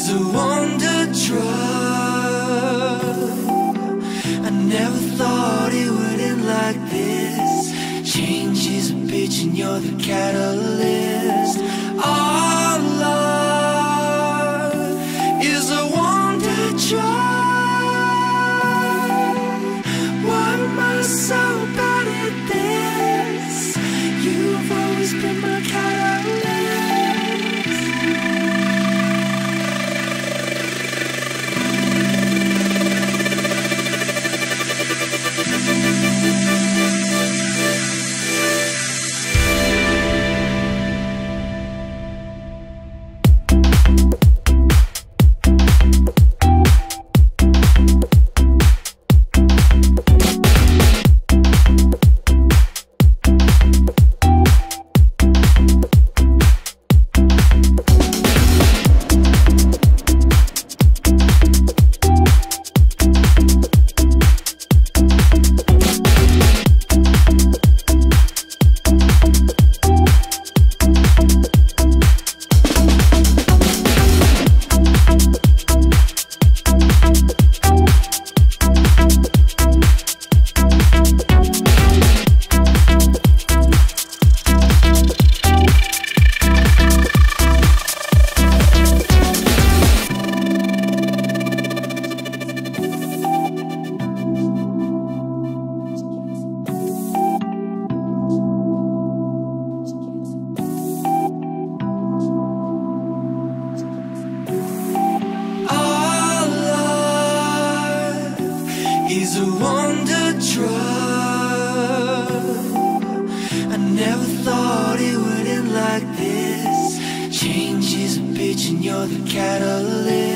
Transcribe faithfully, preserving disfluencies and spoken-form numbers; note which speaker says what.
Speaker 1: He's a wonder drug. I never thought it would end like this. Change is a bitch and you're the catalyst. Our love is a wonder drug. Why am I so bad at this? You've always been my catalyst. He's a wonder drug. I never thought it would end like this. Change is a bitch and you're the catalyst.